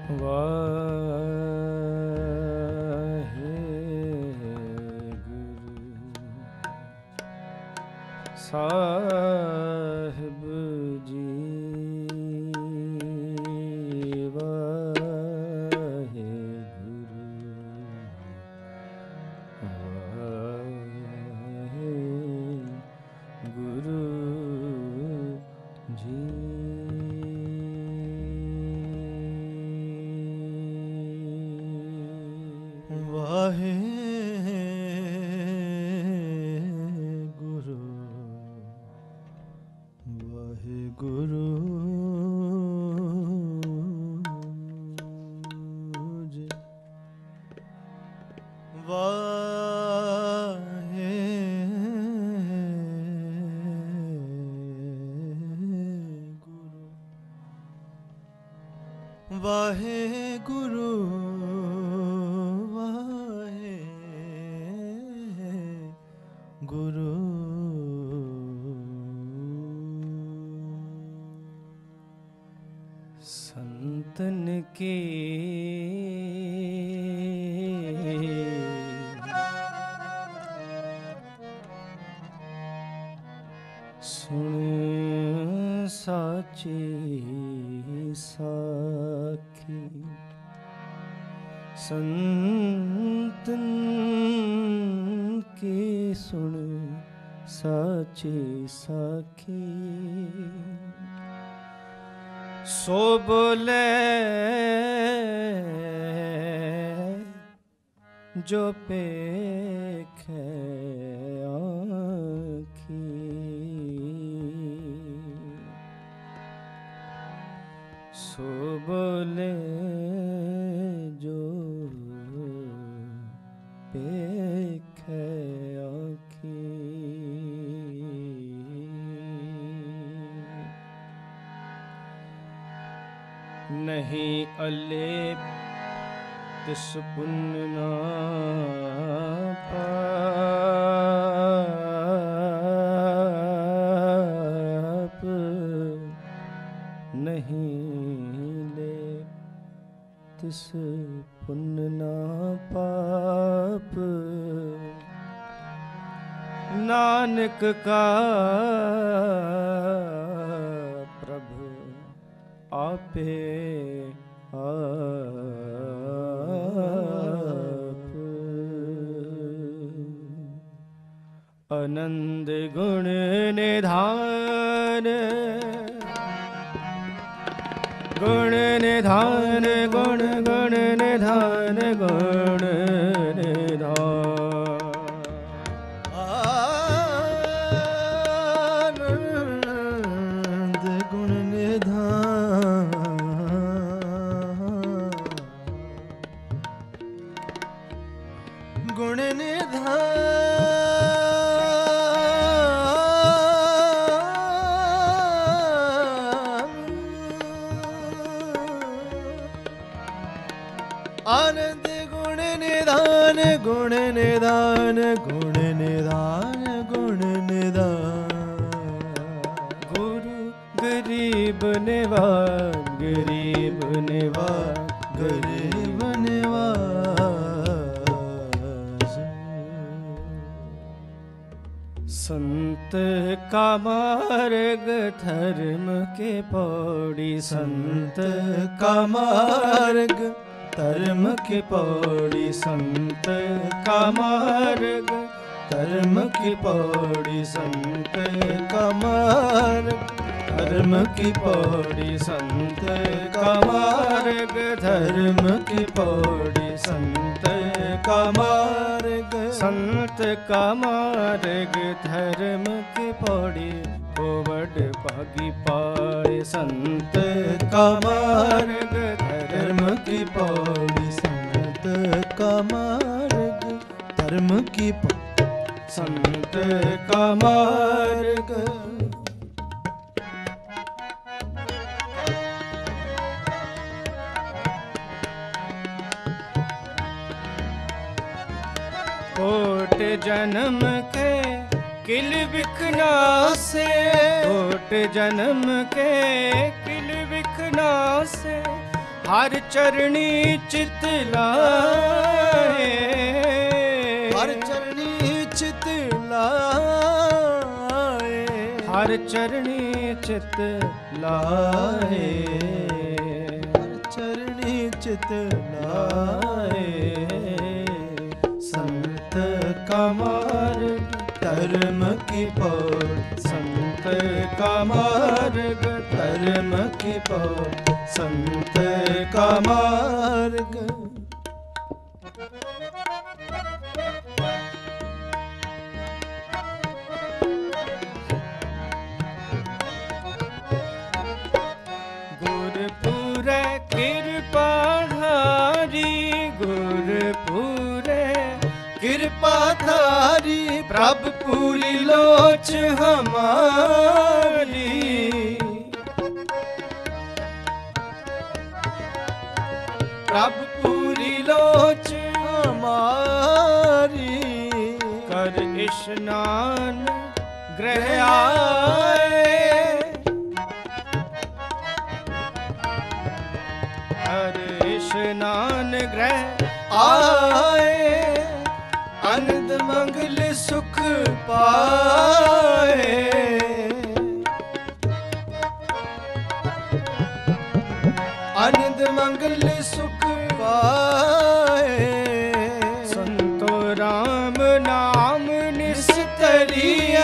साहिब जी वाहेगुरु गुरु संतन के सुन साची साखी संतन की सुन साची साखी सो बोले जो पेखे आँखी सो बोले जो पेखे आँखी नहीं अलेप तिस पुण्य ना पाप नहीं ले तिस पुण्य ना पाप नानक का प्रभु आपे आप आनंद गुण निधान गुण निधान गुण गुण निधान गुण निधान आनंद गुण निधान गुण निधान आनंद गुण निधान गुण निधान गुण निधान गुण निधान गुरु गरीब निवाज गरीब निवाज गरीब निवाज संत का मार्ग धर्म के पौड़ी संत का मार्ग धर्म की पौड़ी संत का मार्ग धर्म की पौड़ी संत का मार्ग धर्म की पौड़ी संत का मार्ग धर्म की पौड़ी संत का मार्ग संत का मार्ग धर्म की पौड़ी कोवड भागी पाए संत का मार्ग धर्म की पौड़ी संत का मार्ग धर्म की संत का मार्ग कोट जन्म के किल बिखना से कोट जन्म के किल बिखना से हर चरणी चित लाए, हर चरणी चित लाए, हर चरणी चित लाए, हर चरणी चित लाए। संत का मार्ग धर्म की पौड़, संत का मार्ग धर्म की पौड़, संत का मार्ग। गुरपुरे कृपाधारी, गुरपुरे कृपाधारी, प्रभु पूरी लोच हमारी, प्रभु पूरी लोच हमारी। कर स्नान ग्रह आए, कर स्नान ग्रह आए, आनंद मंगल सुख पाए, आनंद मंगल सुख पाए। संतो राम नाम निस्तरिए,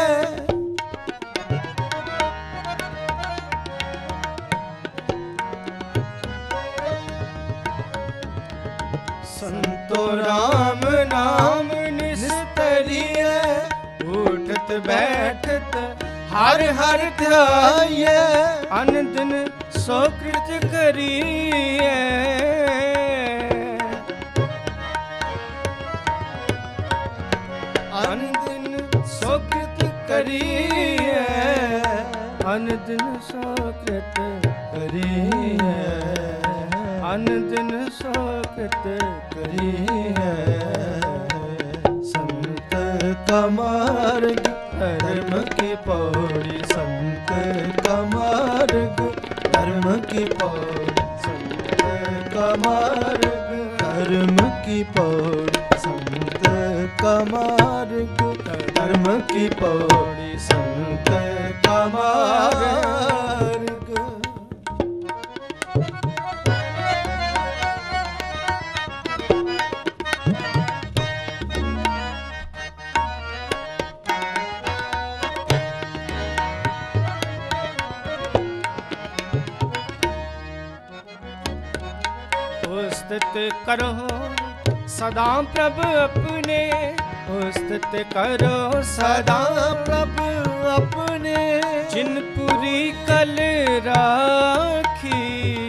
संतो राम नाम निस्तरिए, उठत बैठत हर हर ध्याये, अन दिन सो कृत करिए। अन दिन सो कृत करिए, अन दिन सो कृत करिए, अन दिन सो कृत करिए। संत का मार्ग धर्म की पौड़ी, संत का मार्ग धर्म की पौड़ी, संत का मार्ग धर्म की पौड़ी, संत का मार्ग धर्म की पौड़ी, संत का मार्ग। स्थित करो सदा प्रभु अपने, स्थित करो सदा प्रभु अपने, जिनपुरी कल राखी,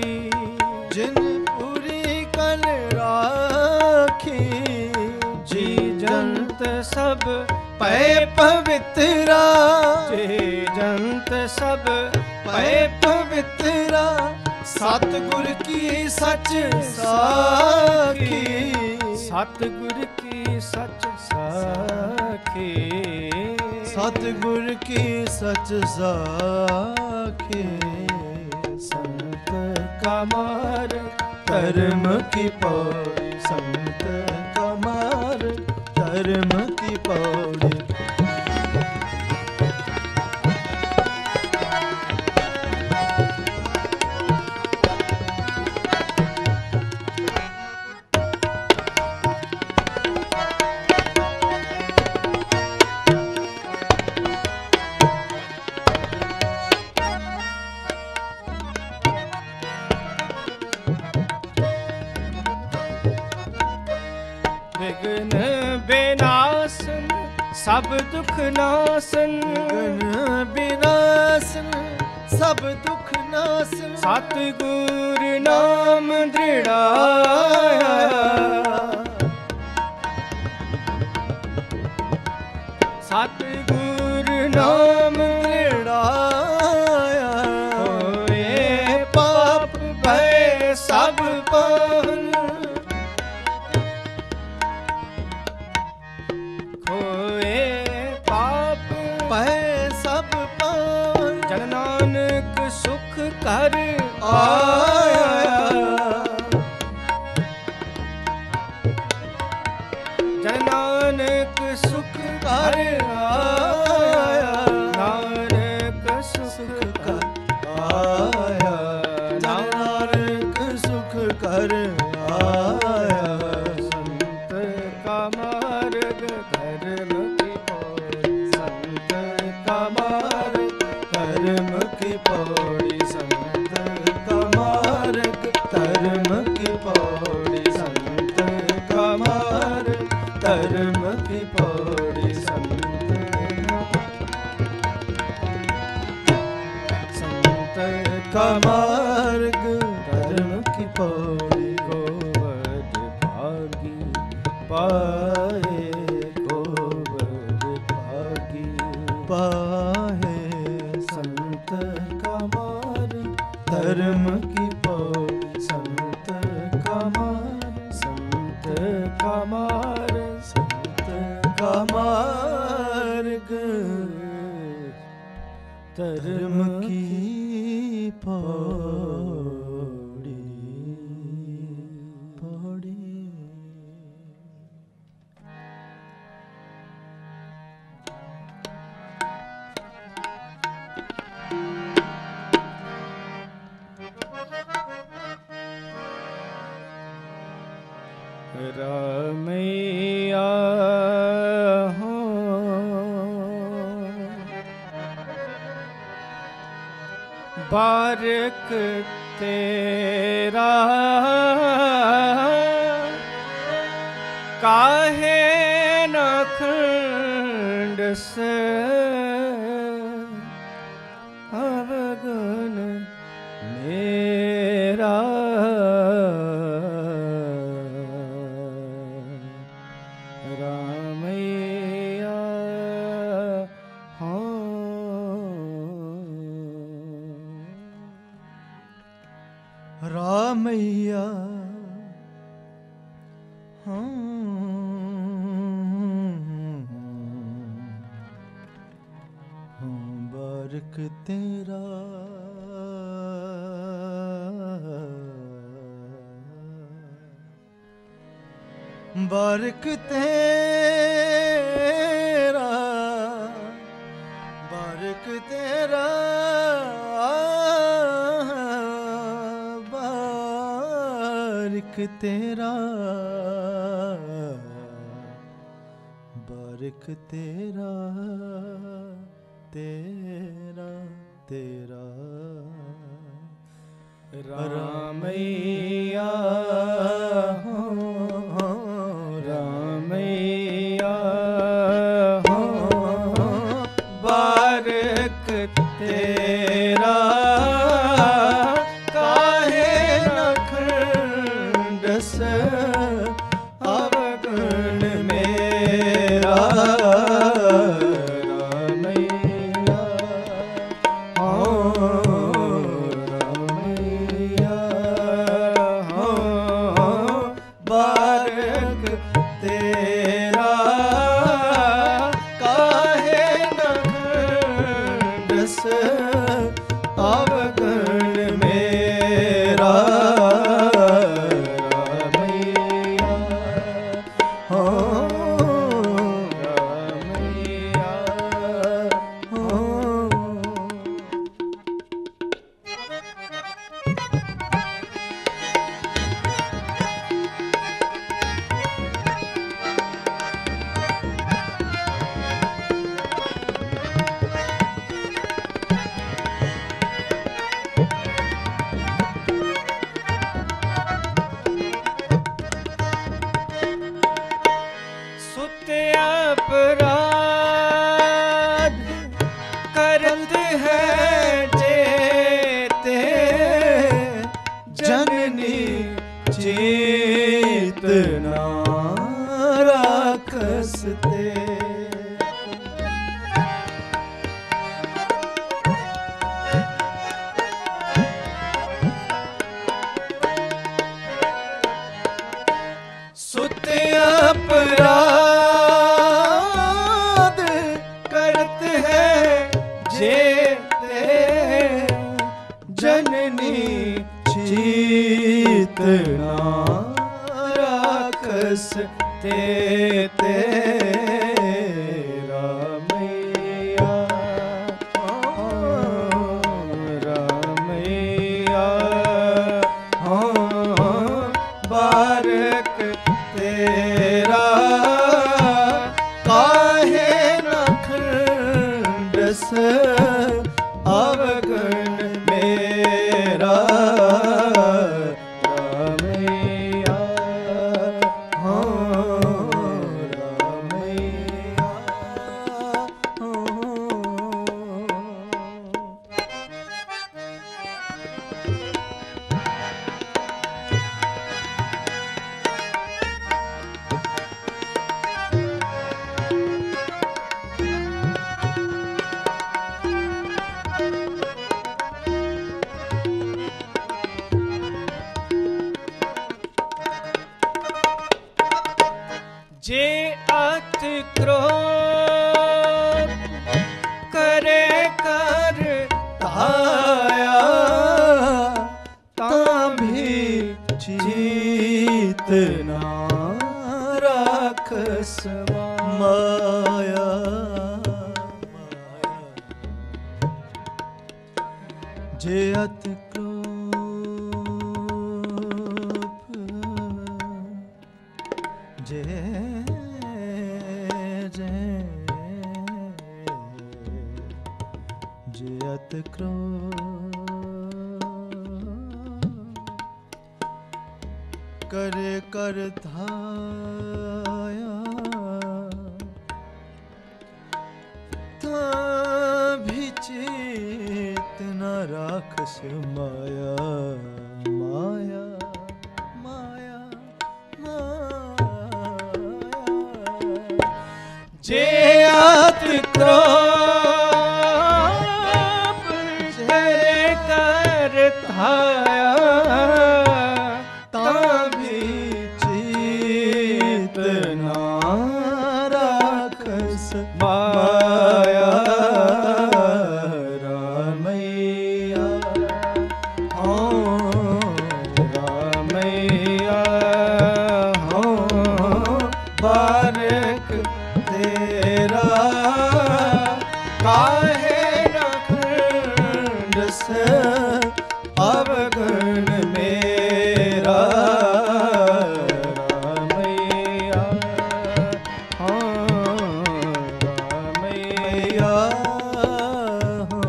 जिनपुरी कल राखी। जी जंत सब पै पवित्रा, जी जंत सब पै पवित्रा, सतगुर की सच साखी, सतगुर की सच साखी, सतगुर की सच साखी। संत का मार्ग धर्म की पौड़ी, संत का मार्ग धर्म की पौड़ी। विघ्न विनाशन सब दुख नाशन, विघ्न विनाशन सब दुख नाशन, सतगुर नाम दृढ़ाया, सतगुर नाम दृढ़ाया। होए पाप भय सब पान, खोए पाप भय सब पान, जन नानक सुख कर आया। मार्ग धर्म की पौड़ी संत का मार्ग धर्म की पौड़ी संत का मार्ग धर्म की पौड़ी संत का मार्ग धर्म की पौड़ी गोवध भागी पाए गोवध भागी पाए संत का मार्ग धर्म की पौड़ी संत का मार्ग संत का मार्ग संत का मार्ग धर्म की पौड़ी पौड़ी। रामैया हो बारक तेरा काहे न खंड से अवगुण मेरा रामैया हो रामैया बारक तेरा बारक तेरा बारक तेरा बारक तेरा बारक तेरा तेरा तेरा रामैया हो रामैया हो बारक तेरा काहे न खंड से अवगुण मेरा रामैया हो रामैया हो बारक तेरा काहे न खंड से अवगुण मेरा रामैया हो रामैया हो। सुत अपराध करत है जेते जननी चेतना राखसते सुत अपराध करत है जेते जननी चेतना राखसते ते रामैया हो रामैया हो बारक तेरा काहे न खंड से अवगुण मेरा रामैया हो रामैया हो। जे अति क्रोध करे कर ताया ताभी जीत ना राखस माया। जे अति जे अत क्रोध करे कर धाया ताभी चेत न राखस माया। माया माया माया। जे अति क्रोध करे कर धाया ताभी चेत न राखस माया। रामैया हो रामैया हो बारक तेरा काहे न खंडस अवगुण मेरा। रामैया हो रामैया हो।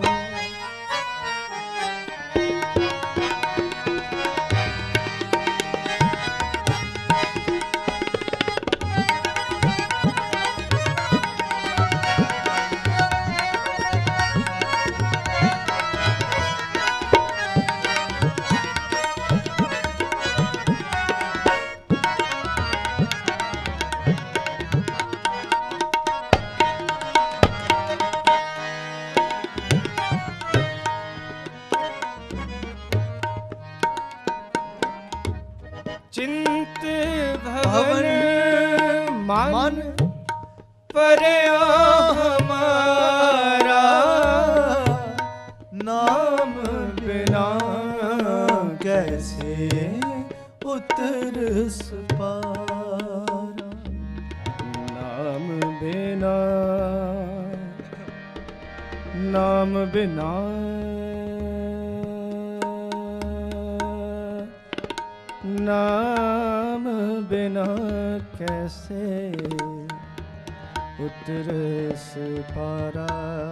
चिंत भवन मन पर्यो हमारा नाम बिना कैसे उतरस पारा। नाम बिना नाम बिना नाम बिना कैसे उतरस पारा।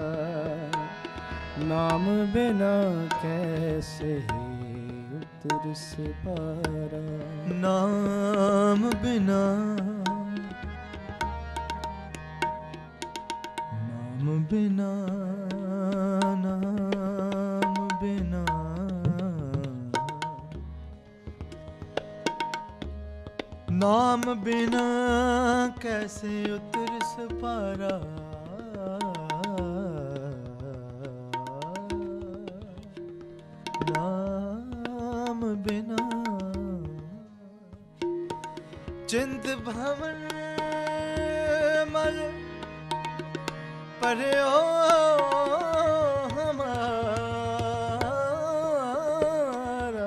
नाम बिना कैसे उतरस पारा। नाम बिना नाम बिना नाम बिना नाम बिना कैसे उतरस पारा। नाम बिना चिंत भवन मल पर्यो हमारा।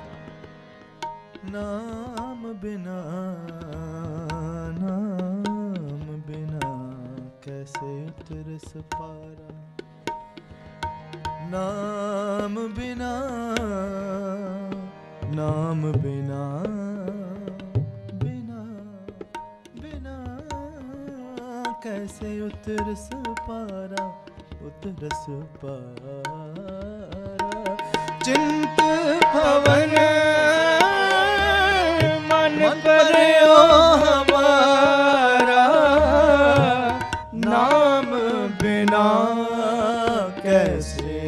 नाम बिना कैसे उतरस पारा। नाम बिना बिना कैसे उतरस पारा। उतरस पारा। चिंत भवन मन पर्यो हमारा, नाम बिना कैसे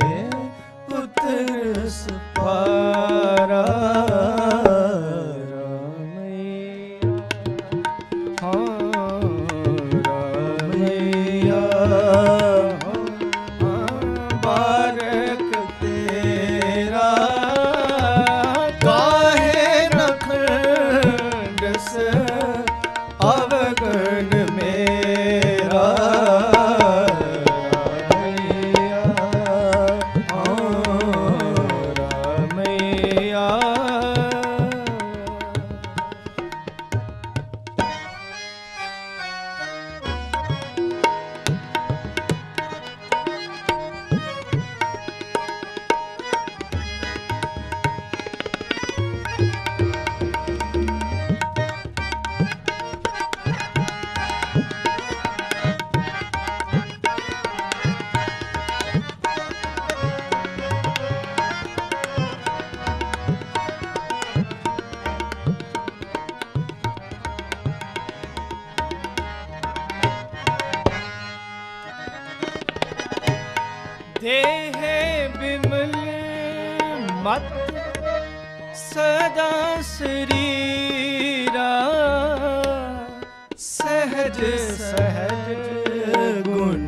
उतरस पारा। देह बिमल मत सदा शरीरा, सहज सहज गुण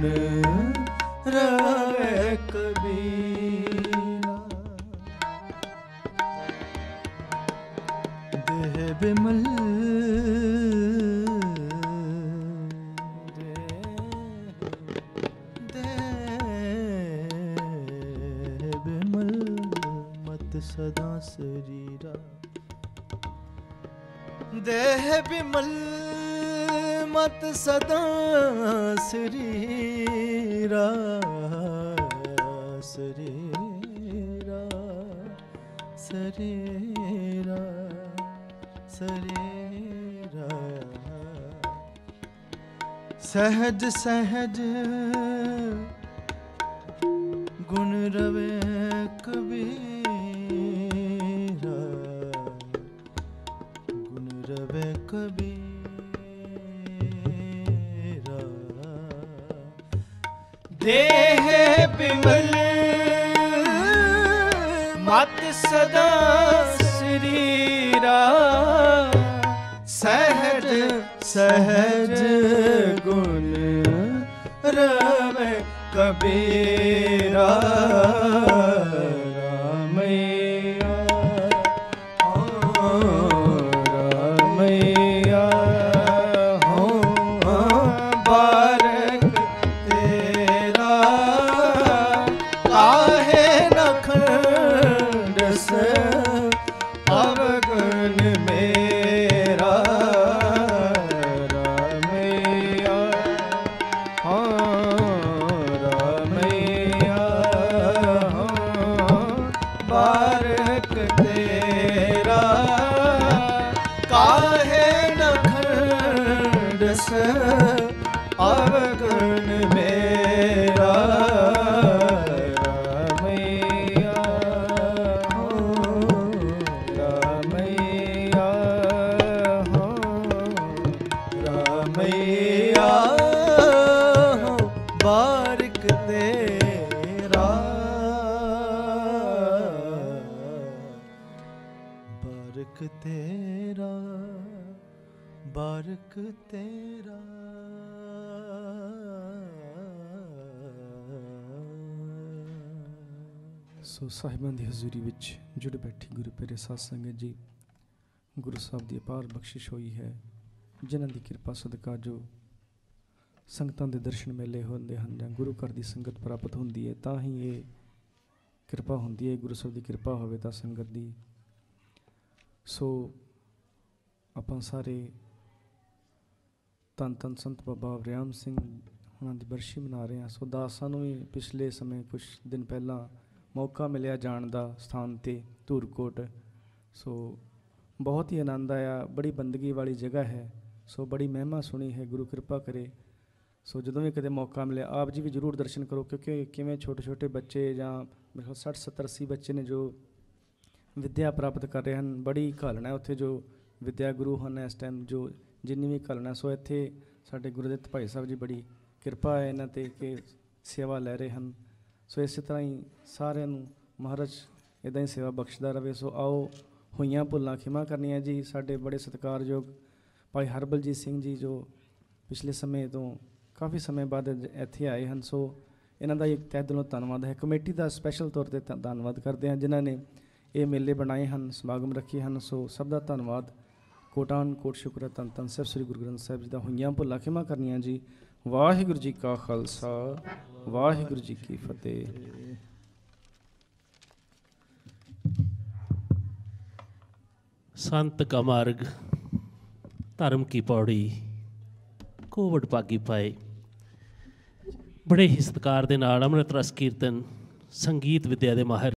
रवे कबीरा। देह बिमल सदा शरीरा। देह बिमल मत सदा शरीरा, शरीरा शरीरा शरीरा। सहज सहज गुण रवे कबीर, रवे कबीरा। देह बिमल मत सदा शरीरा, सहज सहज गुण रवे कबीरा। अवगुण मेरा रामैया हो, रामैया हो, रामैया हो, बारिक तेरा, बारिक तेरा, बारिक तेरा। ਸੋ ਸਾਹਿਬਾਂ ਦੀ ਹਜ਼ੂਰੀ ਵਿੱਚ ਜੁੜ ਬੈਠੀ ਗੁਰੂ ਪਿਆਰੇ ਸਾਧ ਸੰਗਤ ਜੀ, ਗੁਰੂ ਸਾਹਿਬ ਦੀ ਅਪਾਰ ਬਖਸ਼ਿਸ਼ ਹੋਈ ਹੈ, ਜਿਨ੍ਹਾਂ ਦੀ ਕਿਰਪਾ ਸਦਕਾ ਜੋ ਸੰਗਤਾਂ ਦੇ ਦਰਸ਼ਨ ਮੇਲੇ ਹੁੰਦੇ ਹਨ ਜਾਂ ਗੁਰੂ ਘਰ ਦੀ ਸੰਗਤ ਪ੍ਰਾਪਤ ਹੁੰਦੀ ਹੈ, ਤਾਂ ਹੀ ਇਹ ਕਿਰਪਾ ਹੁੰਦੀ ਹੈ। ਗੁਰੂ ਸਾਹਿਬ ਦੀ ਕਿਰਪਾ ਹੋਵੇ ਤਾਂ ਸੰਗਤ ਦੀ। ਸੋ ਆਪਾਂ ਸਾਰੇ ਧੰਨ ਧੰਨ ਸੰਤ ਬਾਬਾ ਵਰਿਆਮ ਸਿੰਘ ਉਹਨਾਂ ਦੀ ਬਰਸ਼ੀ ਮਨਾ ਰਹੇ ਹਾਂ। ਸੋ ਦਾਸਾਂ ਨੂੰ ਵੀ ਪਿਛਲੇ ਸਮੇਂ ਕੁਛ ਦਿਨ ਪਹਿਲਾਂ ਮੌਕਾ ਮਿਲਿਆ ਜਾਣ ਦਾ ਸਥਾਨ 'ਤੇ ਧੂਰਕੋਟ। ਸੋ ਬਹੁਤ ਹੀ ਆਨੰਦ ਆਇਆ, ਬੜੀ ਬੰਦਗੀ ਵਾਲੀ ਜਗ੍ਹਾ ਹੈ। ਸੋ ਬੜੀ ਮਹਿਮਾ ਸੁਣੀ ਹੈ। ਗੁਰੂ ਕਿਰਪਾ ਕਰੇ ਸੋ ਜਦੋਂ ਵੀ ਕਦੇ ਮੌਕਾ ਮਿਲੇ ਆਪ ਜੀ ਵੀ ਜ਼ਰੂਰ ਦਰਸ਼ਨ ਕਰੋ, ਕਿਉਂਕਿ ਕਿਵੇਂ ਛੋਟੇ ਛੋਟੇ ਬੱਚੇ ਜਾਂ ਮੇਰੇ ਖਿਆਲ 60 70 80 ਬੱਚੇ ਨੇ ਜੋ ਵਿੱਦਿਆ ਪ੍ਰਾਪਤ ਕਰ ਰਹੇ ਹਨ। ਬੜੀ ਘਾਲਣਾ ਉੱਥੇ ਜੋ ਵਿੱਦਿਆ ਗੁਰੂ ਹਨ ਇਸ ਟਾਈਮ ਜੋ ਜਿੰਨੀ ਵੀ ਘਾਲਣਾ। ਸੋ ਇੱਥੇ ਸਾਡੇ ਗੁਰਦਿੱਤ ਭਾਈ ਸਾਹਿਬ ਜੀ ਬੜੀ ਕਿਰਪਾ ਹੈ ਇਹਨਾਂ 'ਤੇ ਕਿ ਸੇਵਾ ਲੈ ਰਹੇ ਹਨ। ਸੋ ਇਸੇ ਤਰ੍ਹਾਂ ਹੀ ਸਾਰਿਆਂ ਨੂੰ ਮਹਾਰਾਜ ਇੱਦਾਂ ਹੀ ਸੇਵਾ ਬਖਸ਼ਦਾ ਰਹੇ। ਸੋ ਆਓ ਹੋਈਆਂ ਭੁੱਲਾਂ ਖਿਮਾ ਕਰਨੀਆਂ ਜੀ। ਸਾਡੇ ਬੜੇ ਸਤਿਕਾਰਯੋਗ ਭਾਈ ਹਰਬਲਜੀਤ ਸਿੰਘ ਜੀ ਜੋ ਪਿਛਲੇ ਸਮੇਂ ਤੋਂ ਕਾਫੀ ਸਮੇਂ ਬਾਅਦ ਇੱਥੇ ਆਏ ਹਨ। ਸੋ ਇਹਨਾਂ ਦਾ ਇੱਕ ਤਹਿ ਦਿਲੋਂ ਧੰਨਵਾਦ ਹੈ। ਕਮੇਟੀ ਦਾ ਸਪੈਸ਼ਲ ਤੌਰ 'ਤੇ ਧੰਨਵਾਦ ਕਰਦੇ ਹਾਂ ਜਿਨ੍ਹਾਂ ਨੇ ਇਹ ਮੇਲੇ ਬਣਾਏ ਹਨ, ਸਮਾਗਮ ਰੱਖੇ ਹਨ। ਸੋ ਸਭ ਦਾ ਧੰਨਵਾਦ, ਕੋਟਾਨ ਕੋਟ ਸ਼ੁਕਰ ਹੈ। ਧੰਨ ਧੰਨ ਸਾਹਿਬ ਸ੍ਰੀ ਗੁਰੂ ਗ੍ਰੰਥ ਸਾਹਿਬ ਜੀ ਦਾ ਹੋਈਆਂ ਭੁੱਲਾਂ ਖਿਮਾ ਕਰਨੀਆਂ ਜੀ। ਵਾਹਿਗੁਰੂ ਜੀ ਕਾ ਖਾਲਸਾ, ਵਾਹਿਗੁਰੂ ਜੀ ਕੀ ਫਤਿਹ। संत का मार्ग धर्म की पौड़ी कोवड भागी पाए। बड़े ही सत्कार दे नाल अमृत रस कीर्तन संगीत विद्या दे माहिर